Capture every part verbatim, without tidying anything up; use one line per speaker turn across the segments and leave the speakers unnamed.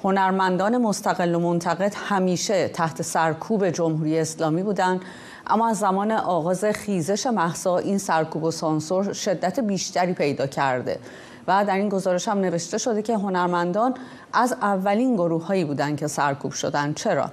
هنرمندان مستقل و منتقد همیشه تحت سرکوب جمهوری اسلامی بودند، اما از زمان آغاز خیزش مهسا این سرکوب و سانسور شدت بیشتری پیدا کرده و در این گزارش هم نوشته شده که هنرمندان از اولین گروه‌هایی بودند که سرکوب شدند. چرا؟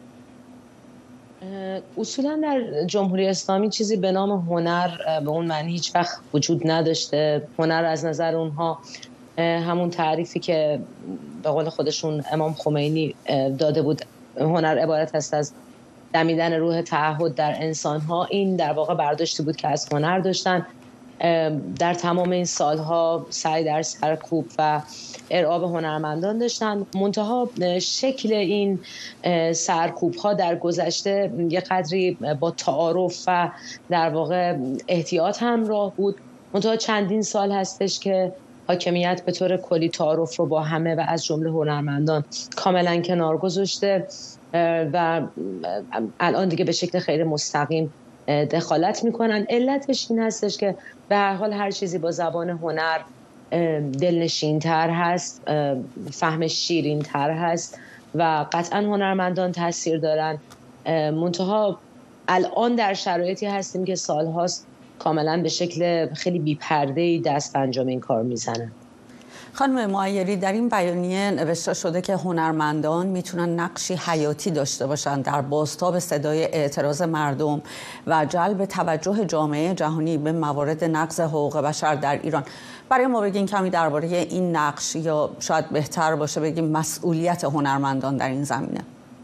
اصولا در جمهوری اسلامی چیزی به نام هنر به اون معنی هیچ وقت وجود نداشته. هنر از نظر اونها همون تعریفی که به قول خودشون امام خمینی داده بود، هنر عبارت است از دمیدن روح تعهد در انسانها. این در واقع برداشتی بود که از هنر داشتن. در تمام این سالها سعی در سرکوب و ارعاب هنرمندان داشتن. منتها شکل این سرکوب ها در گذشته یه قدری با تعارف و در واقع احتیاط همراه بود. منتها چندین سال هستش که حاکمیت به طور کلی تعارف رو با همه و از جمله هنرمندان کاملا کنار گذاشته و الان دیگه به شکل خیلی مستقیم دخالت میکنن. علتش این هستش که به هر حال هر چیزی با زبان هنر دلنشین تر هست، فهمش شیرین تر هست و قطعا هنرمندان تاثیر دارن. منتها الان در شرایطی هستیم که سالهاست کاملا به شکل خیلی بی‌پرده‌ای دست انجام این کار میزنن.
خانم معیری، در این بیانیه نوشته شده که هنرمندان میتونن نقشی حیاتی داشته باشن در بازتاب صدای اعتراض مردم و جلب توجه جامعه جهانی به موارد نقض حقوق بشر در ایران. برای ما بگین کمی درباره این نقش، یا شاید بهتر باشه بگیم مسئولیت هنرمندان در این زمینه.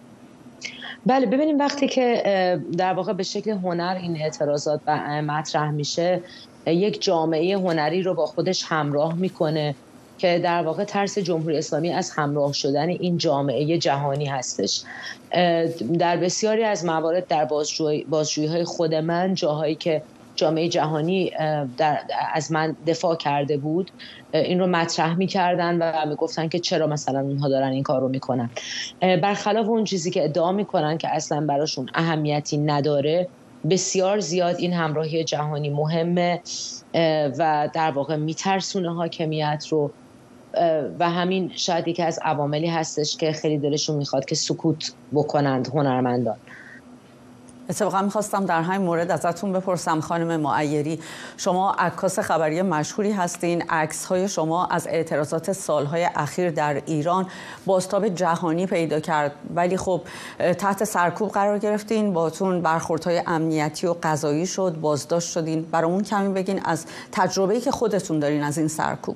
بله، ببینیم وقتی که در واقع به شکل هنر این اعتراضات مطرح میشه، یک جامعه هنری رو با خودش همراه میکنه که در واقع ترس جمهوری اسلامی از همراه شدن این جامعه جهانی هستش. در بسیاری از موارد در بازجویی بازجویی‌های خود من، جاهایی که جامعه جهانی در از من دفاع کرده بود، این رو مطرح می‌کردن و میگفتن که چرا مثلا اونها دارن این کار رو میکنن، برخلاف اون چیزی که ادعا میکنن که اصلا براشون اهمیتی نداره. بسیار زیاد این همراهی جهانی مهمه و در واقع میترسونه حاکمیت رو و همین شاید یکی از عواملی هستش که خیلی دلشون میخواد که سکوت بکنند هنرمندان.
اتفاقا میخواستم در همین مورد ازتون بپرسم خانم معیری، شما عکاس خبری مشهوری هستین. عکس‌های شما از اعتراضات سالهای اخیر در ایران بازتاب جهانی پیدا کرد، ولی خب تحت سرکوب قرار گرفتین، باتون برخوردهای امنیتی و قضایی شد، بازداشت شدین. برامون کمی بگین از تجربه‌ای که خودتون دارین از این سرکوب.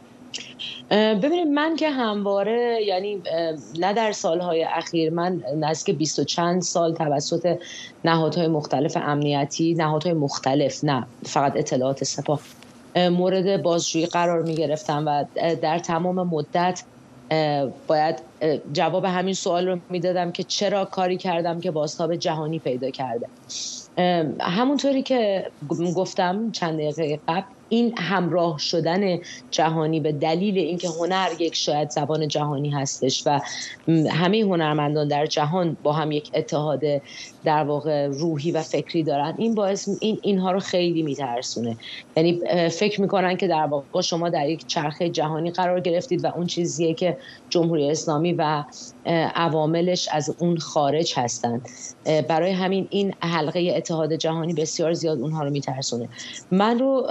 ببینید، من که همواره، یعنی نه در سالهای اخیر، من نزدیک بیست و چند سال توسط نهادهای مختلف امنیتی، نهادهای مختلف، نه فقط اطلاعات سپاه، مورد بازجویی قرار می گرفتم و در تمام مدت باید جواب همین سوال رو می دادم که چرا کاری کردم که بازتاب جهانی پیدا کرده. همونطوری که گفتم چند دقیقه قبل، این همراه شدن جهانی به دلیل اینکه هنر یک شاید زبان جهانی هستش و همه هنرمندان در جهان با هم یک اتحاد در واقع روحی و فکری دارن، این باعث این اینها رو خیلی میترسونه. یعنی فکر میکنن که در واقع شما در یک چرخه جهانی قرار گرفتید و اون چیزیه که جمهوری اسلامی و عواملش از اون خارج هستند. برای همین این حلقه اتحاد جهانی بسیار زیاد اونها رو میترسونه. من رو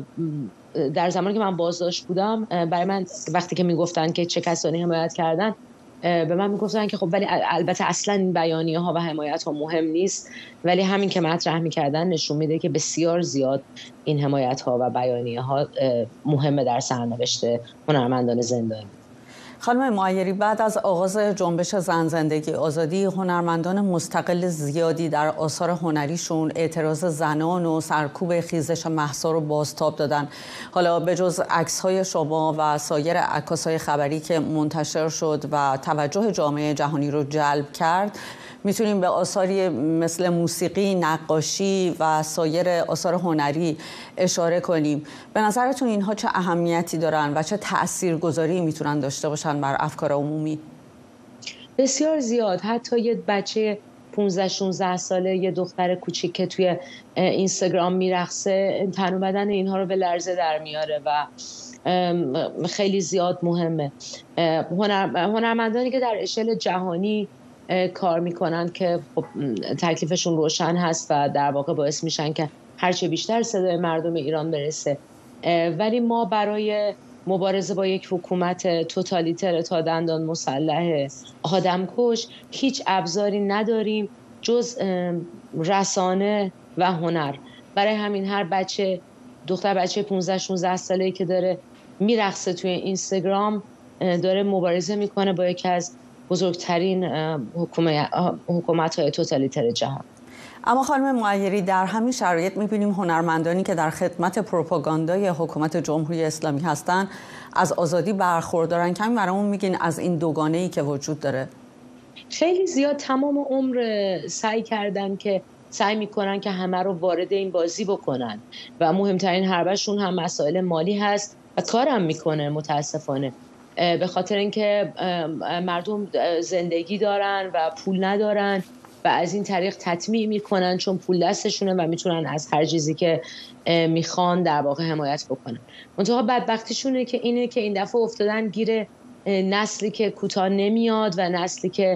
در زمانی که من بازداشت بودم، برای من وقتی که میگفتن که چه کسانی حمایت کردن، به من میگفتن که خب ولی البته اصلا این بیانیه ها و حمایت ها مهم نیست، ولی همین که مطرح میکردن نشون میده که بسیار زیاد این حمایت ها و بیانیه ها مهمه در سرنوشت هنرمندان زندانی.
خانم معیری، بعد از آغاز جنبش زن زندگی آزادی، هنرمندان مستقل زیادی در آثار هنریشون اعتراض زنان و سرکوب خیزش مهسا رو بازتاب دادن. حالا به جز عکس‌های شما و سایر عکاسای خبری که منتشر شد و توجه جامعه جهانی رو جلب کرد، میتونیم به آثاری مثل موسیقی، نقاشی و سایر آثار هنری اشاره کنیم. به نظرتون اینها چه اهمیتی دارن و چه تاثیرگذاری میتونن داشته باشن بر افکار عمومی؟
بسیار زیاد. حتی یه بچه پانزده شانزده ساله یه دختر کوچیک که توی اینستاگرام میرقصه تن و بدن اینها رو به لرزه در میاره و خیلی زیاد مهمه. هنر، هنرمندانی که در اشل جهانی کار میکنن که خب تکلیفشون روشن هست و در واقع باعث میشن که هرچه بیشتر صدای مردم ایران برسه، ولی ما برای مبارزه با یک حکومت توتالیتر تا دندان مسلح آدمکش هیچ ابزاری نداریم جز رسانه و هنر. برای همین هر بچه، دختر بچه پانزده شانزده ساله‌ای که داره میرقصه توی اینستاگرام داره مبارزه میکنه با یکی از بزرگترین حکومت‌های توتالیتر جهان.
اما خانم معیری، در همین شرایط می‌بینیم هنرمندانی که در خدمت پروپاگاندای حکومت جمهوری اسلامی هستند از آزادی برخوردارن. کمی برامون میگین از این دوگانه‌ای که وجود داره؟
خیلی زیاد تمام عمر سعی کردن که سعی میکنن که همه رو وارد این بازی بکنن و مهمترین حربشون هم مسائل مالی هست و کارم میکنه متاسفانه، به خاطر اینکه مردم زندگی دارن و پول ندارن و از این طریق تطمیع میکنن چون پول دستشونه و میتونن از هر چیزی که میخوان در واقع حمایت بکنن. منتها بدبختیشونه که اینه که این دفعه افتادن گیر نسلی که کوتاه نمیاد و نسلی که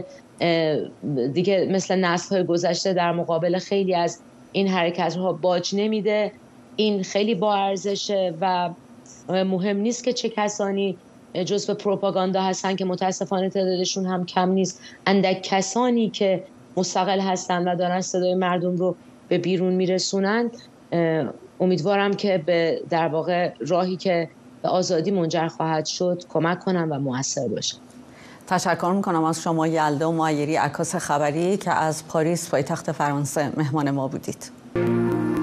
دیگه مثل نسل‌های گذشته در مقابل خیلی از این حرکت‌ها باج نمیده. این خیلی با ارزشه و مهم نیست که چه کسانی جزو پروپاگاندا هستن که متاسفانه تعدادشون هم کم نیست. اندک کسانی که مستقل هستن و دارن صدای مردم رو به بیرون میرسونن، امیدوارم که به در واقع راهی که به آزادی منجر خواهد شد کمک کنن و موثر باشن.
تشکر میکنم از شما یلدا معیری، عکاس خبری که از پاریس پایتخت فرانسه مهمان ما بودید.